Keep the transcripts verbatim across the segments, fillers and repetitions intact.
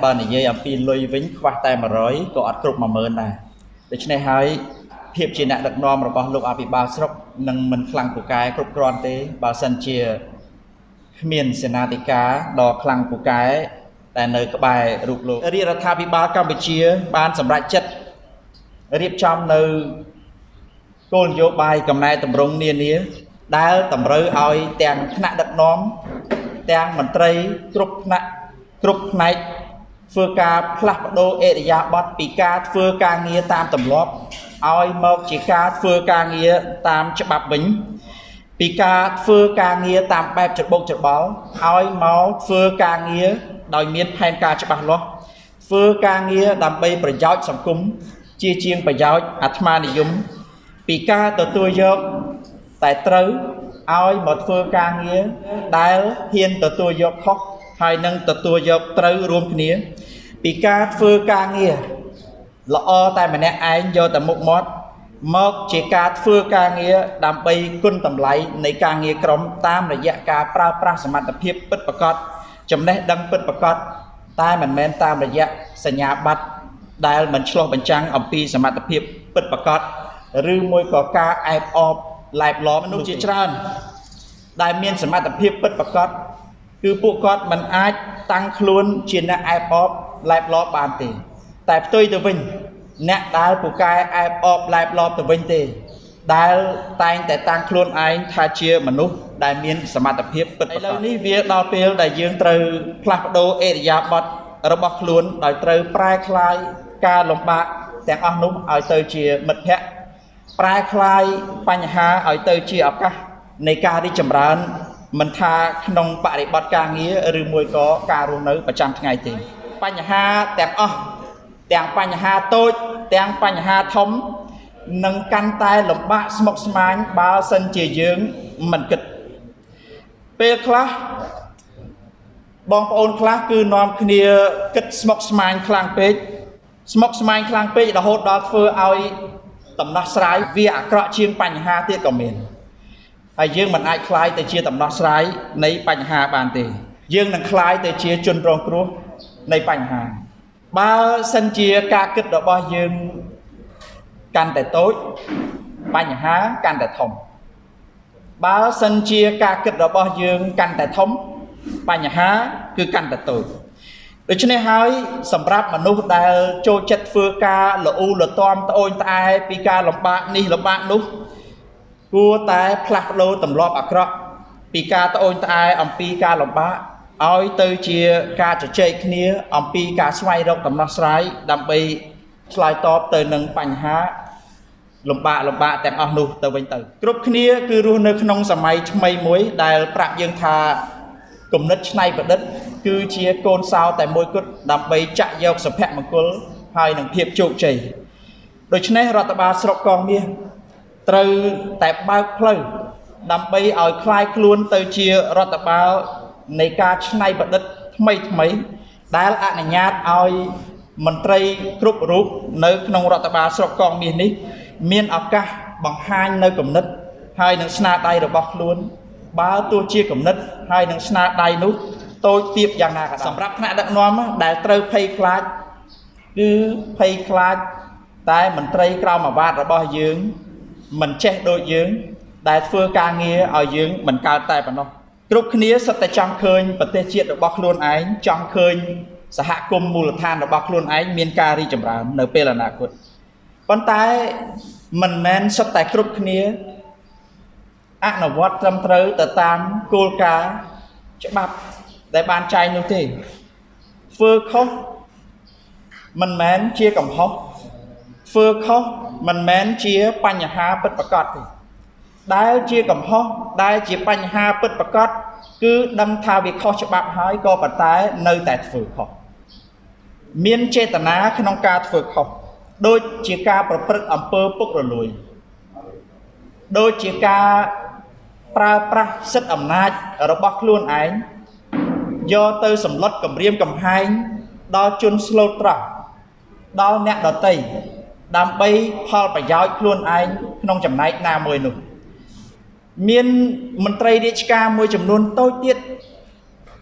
បើនិយាយអំពីលុយវិញខ្វះតែmột trămក៏អត់គ្រប់một nghìnដែរដូច្នេះហើយភាពជាអ្នកដឹកនាំរបស់លោកអភិបាលស្រុកនឹងមិនខ្លាំងពូកែគ្រប់គ្រាន់ទេបើសិនជាគ្មានសេនាធិការដ៏ខ្លាំងពូកែតែនៅក្បែររូបលោករាជរដ្ឋាភិបាលកម្ពុជាបានសម្រេចចិត្តរៀបចំនៅគោលនយោបាយកំណែតម្រង់នានាដែលតម្រូវឲ្យទាំងថ្នាក់ដឹកនាំទាំងមន្ត្រីគ្រប់ថ្នាក់គ្រប់ផ្នែកធ្វើការផ្លាស់ប្ដូរអេរយាប័តពីការធ្វើការងារតាមទម្លាប់ឲ្យមកជាការធ្វើការងារតាមច្បាប់វិញពីការធ្វើការងារតាមបែបច្របូកច្របល់ឲ្យមកធ្វើការងារដោយមានផែនការច្បាស់លាស់ធ្វើការងារដើម្បីប្រយោជន៍សង្គមជាជាងប្រយោជន៍អាត្មានិយមពីការទទួលយកតែត្រូវឲ្យមកធ្វើការងារដែលហ៊ានទទួលយកខុសហើយនឹងទទួលយកត្រូវរួមគ្នាពីការធ្វើការងារល្អតែម្នាក់ឯងយកតែមុខមាត់មកជាការធ្វើការងារដើម្បីគុណតម្លៃនៃការងារក្រុមតាមរយៈការប្រើប្រាស់សមត្ថភាពពិតប្រាកដចំណេះដឹងពិតប្រាកដតែមិនមែនតាមរយៈសញ្ញាបត្រដែលមិនឆ្លុះបញ្ចាំងអំពីសមត្ថភាពពិតប្រាកដឬមួយក៏ការអែបអបឡែបឡំមនុស្សជាច្រើនដែលមានសមត្ថភាពពិតប្រាកដគឺពួកគាត់មិនអាចតាំងខ្លួនជាអ្នកអែបអបឡែបឡំបានទេតែផ្ទុយទៅវិញអ្នកដែលពូកែអែបអបឡែបឡំទៅវិញទេដែលតែងតែតាំងខ្លួនឯងថាជាមនុស្សដែលមានសមត្ថភាពពិតប្រាកដឥឡូវនេះវាដល់ពេលដែលយើងត្រូវផ្លាស់ប្ដូរអេរយាប័តរបស់ខ្លួនដោយត្រូវប្រែក្លាយការលំបាកទាំងអស់នោះឲ្យទៅជាមិត្តភ័ក្តិប្រែក្លាយបញ្ហាឲ្យទៅជាឱកាសនៃការរីកចម្រើនមិនថាក្នុងបរិបទការងារឬមួយក៏ការរស់នៅប្រចាំថ្ងៃទេបញ្ហាទាំងអស់ទាំងបញ្ហាតូចទាំងបញ្ហាធំនឹងកាន់តែលំបាកស្មុគស្មាញបើសិនជាយើងមិនគិតពេលខ្លះបងប្អូនខ្លះគឺនាំគ្នាគិតស្មុគស្មាញខ្លាំងពេកស្មុគស្មាញខ្លាំងពេករហូតដល់ធ្វើឲ្យដំណោះស្រាយវាអាក្រក់ជាងបញ្ហាទៀតក៏មានហើយយើងមិនអាចខ្លាយទៅជាដំណោះស្រាយនៃបញ្ហាបានទេយើងនឹងខ្លាយទៅជាជនរងគ្រោះនៃបញ្ហាបើសិនជាការគិតរបស់យើងកាន់តែតូចបញ្ហាកាន់តែធំបើសិនជាការគិតរបស់យើងកាន់តែធំបញ្ហាគឺកាន់តែតូចដូច្នេះហើយសម្រាប់មនុស្សដែលចូលចិត្តធ្វើការល្អូលទាំត្អូញត្អែពីការលំបាកនេះលំបាកនោះគួរតែផ្លាស់ប្ដូរទម្លាប់អាក្រក់ពីការត្អូញត្អែអំពីការលំបាកឲ្យទៅជាការជជែកគ្នាអំពីការស្វែងរកដំណោះស្រាយដើម្បីឆ្លើយតបទៅនឹងបញ្ហាលំបាកលំបាកទាំងអស់នោះទៅវិញទៅគ្រប់គ្នាគឺរស់នៅក្នុងសម័យថ្មីមួយដែលប្រាប់យើងថាគំនិតច្នៃប្រឌិតគឺជាកូនសោតែមួយគត់ដើម្បីចាក់យកសុភមង្គលហើយនឹងភាពជោគជ័យដូច្នេះរដ្ឋបាលស្រុកកងមាសត្រូវតែបើកផ្លូវដើម្បីឲ្យคลายខ្លួនទៅជារដ្ឋបាលនៃការច្នៃប្រឌិតថ្មីថ្មីដែលអនុញ្ញាតឲ្យមន្ត្រីគ្រប់រូបនៅក្នុងរដ្ឋបាលស្រុកកងមាសនេះមានឱកាសបង្ហាញនៅគំនិតហើយនឹងស្នាដៃរបស់ខ្លួនបើទោះជាគំនិតហើយនឹងស្នាដៃនោះតូចទាបយ៉ាងណាក៏ដោយសម្រាប់ថ្នាក់ដឹកនាំដែលត្រូវភ័យខ្លាចគឺភ័យខ្លាចតែមន្ត្រីក្រមអាវ៉ាតរបស់យើងមិនចេះដូចយើងដែលធ្វើការងារឲ្យយើងមិនកើតតែប៉ុណ្ណោះគ្រប់គ្នាសុទ្ធតែចង់ឃើញប្រទេសជាតិរបស់ខ្លួនឯងចង់ឃើញសហគមន៍មូលដ្ឋានរបស់ខ្លួនឯងមានការរីកចម្រើននៅពេលអនាគតប៉ុន្តែមិនមែនសុទ្ធតែគ្រប់គ្នាអនុវត្តត្រឹមត្រូវទៅតាមគោលការណ៍ច្បាប់ដែលបានចែងនោះទេធ្វើខុសមិនមែនជាកំហុសធ្វើខុសមិនមែនជាបញ្ហាពិតប្រាកដទេដែលជាកំហុសដែលជាបញ្ហាពិតប្រាកដគឺដឹងថាវាខុសច្បាប់ហើយក៏ប៉ុន្តែនៅតែធ្វើខុសមានចេតនាក្នុងការធ្វើខុសដូចជាការប្រព្រឹត្តអំពើពុករលួយដូចជាការប្រើប្រាស់សិទ្ធិអំណាចរបស់ខ្លួនឯងយកទៅសម្លុតគំរាមកំហែងដល់ជនស្លូតត្រង់ដល់អ្នកដទៃដើម្បីផលប្រយោជន៍ខ្លួនឯងក្នុងចំណែកណាមួយនោះមានមន្ត្រីរាជការមួយចំនួនតូចទៀត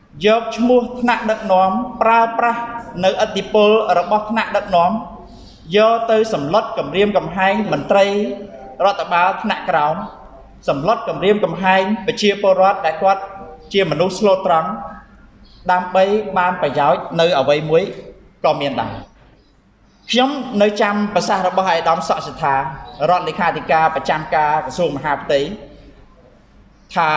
យកឈ្មោះថ្នាក់ដឹកនាំប្រើប្រាស់នៅឥទ្ធិពលរបស់ថ្នាក់ដឹកនាំយកទៅសម្លុតគម្រាមកំហែងមន្ត្រីរដ្ឋបាលថ្នាក់ក្រោមសម្លុតគម្រាមកំហែងប្រជាពលរដ្ឋដែលគាត់ជាមនុស្សស្លូតត្រង់ដើម្បីបានប្រយោជន៍នៅអ្វីមួយក៏មានដែរខ្ញុំនៅចាំប្រសាសន៍របស់អាយដាមសុកសិដ្ឋារដ្ឋលេខាធិការប្រចាំការក្រសួងមហាផ្ទៃថា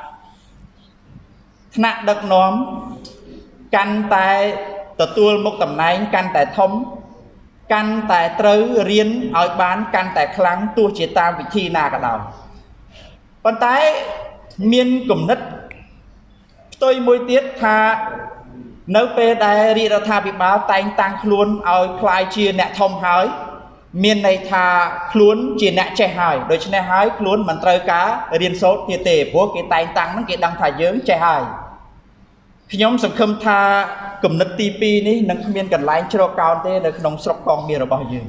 ថ្នាក់ដឹកនាំកាន់តែទទួលមុខតំណែងកាន់តែធំកាន់តែត្រូវរៀនឲ្យបានកាន់តែខ្លាំងទោះជាតាមវិធីណាក៏ដោយប៉ុន្តែមានគំនិតផ្ទុយមួយទៀតថានៅពេលដែលរាជរដ្ឋាភិបាលតែងតាំងខ្លួនឲ្យคล้ายជាអ្នកធំហើយមានន័យថាខ្លួនជាអ្នកចេះហើយដូច្នេះហើយខ្លួនមិនត្រូវការរៀនសូត្រទៀតទេព្រោះគេតែងតាំងហ្នឹងគេដឹងថាយើងចេះហើយខ្ញុំសង្ឃឹមថាគំនិតទីពីរនេះនឹងគ្មានកន្លែងជ្រកកោនទេនៅក្នុងស្រុកកងមាសរបស់យើង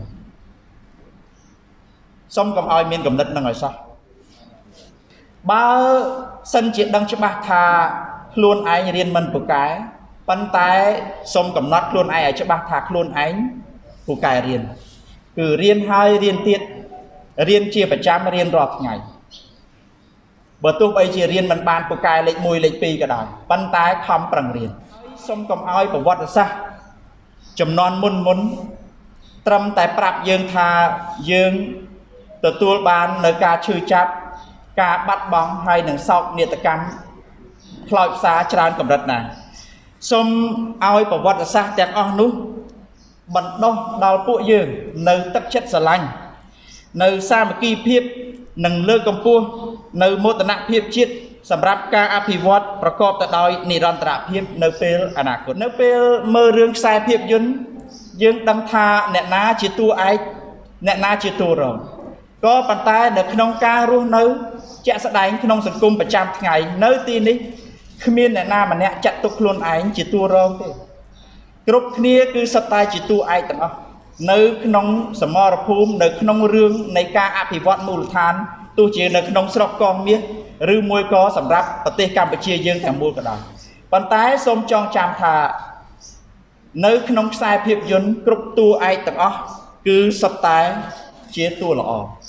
សូមកុំឲ្យមានគំនិតនឹងឲ្យសោះបើសិនជាដឹងច្បាស់ថាខ្លួនឯងរៀនមិនពូកែប៉ុន្តែសូមកំណត់ខ្លួនឯងឲ្យច្បាស់ថាខ្លួនឯងពូកែរៀនគឺរៀនហើយរៀនទៀតរៀនជាប្រចាំរៀនរាល់ថ្ងៃបើទោះបីជារៀនមិនបានពូកែលេខមួយលេខពីរក៏ដោយប៉ុន្តែខំប្រឹងរៀនសូមកុំឲ្យប្រវត្តិសាស្ត្រចំនួនមុនមុនត្រឹមតែប្រាប់យើងថាយើងទទួលបាននៅការឈឺចាប់ការបាត់បង់ហើយនឹងសោកនាដកម្មខ្លោចផ្សាច្រើនកម្រិតណាស់សូមឲ្យប្រវត្តិសាស្ត្រទាំងអស់នោះបណ្ដុះដល់ពួកយើងនៅទឹកចិត្តស្រឡាញ់នៅសាមគ្គីភាពនិងលើកកម្ពស់នៅមោទនភាពជាតិសម្រាប់ការអភិវឌ្ឍប្រកបទៅដោយនិរន្តរភាពនៅពេលអនាគតនៅពេលមើលរឿងខ្សែភាពយន្តយើងដឹងថាអ្នកណាជាតួឯកអ្នកណាជាតួរងក៏ប៉ុន្តែនៅក្នុងការរស់នៅជាក់ស្ដែងក្នុងសង្គមប្រចាំថ្ងៃនៅទីនេះគ្មានអ្នកណាម្នាក់ចាត់ទុកខ្លួនឯងជាតួរងទេគ្រប់គ្នាគឺសុទ្ធតែជាតួឯកទាំងអស់នៅក្នុងសមរភូមិនៅក្នុងរឿងនៃការអភិវឌ្ឍមូលដ្ឋានទោះជានៅក្នុងស្រុកកងមាសឬមួយក៏សម្រាប់ប្រទេសកម្ពុជាយើងទាំងមូលក៏ដោយប៉ុន្តែសូមចងចាំថានៅក្នុងខ្សែភាពយន្តគ្រប់តួឯកទាំងអស់គឺសុទ្ធតែជាតួល្អ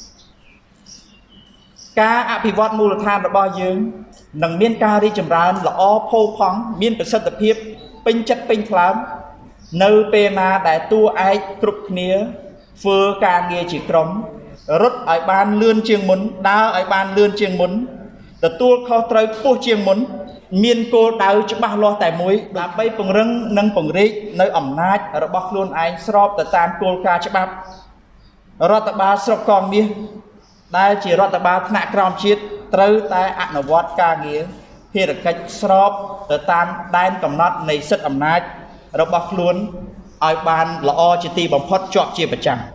ការអភិវឌ្ឍមូលដ្ឋានរបស់យើងនឹងមានការរីកចម្រើនល្អផូរផង់មានប្រសិទ្ធភាពពេញចិត្តពេញថ្លើមនៅពេលណាដែលតួឯកគ្រប់គ្នាធ្វើការងារជាក្រុមរត់ឲ្យបានលឿនជាងមុនដើរឲ្យបានលឿនជាងមុនទទួលខុសត្រូវខ្ពស់ជាងមុនមានគោលដៅច្បាស់លាស់តែមួយដើម្បីពង្រឹងនិងពង្រីកនៅអំណាចរបស់ខ្លួនឯងស្របទៅតាមគោលការណ៍ច្បាប់រដ្ឋបាលស្រុកកងមាសដែលជារដ្ឋបាលថ្នាក់ក្រោមជាតិត្រូវតែអនុវត្តការងារភារកិច្ចស្របទៅតាមដែនកំណត់នៃសិទ្ធិអំណាចរបស់ខ្លួនឲ្យបានល្អជាទីបំផុតជាប់ជាប្រចាំ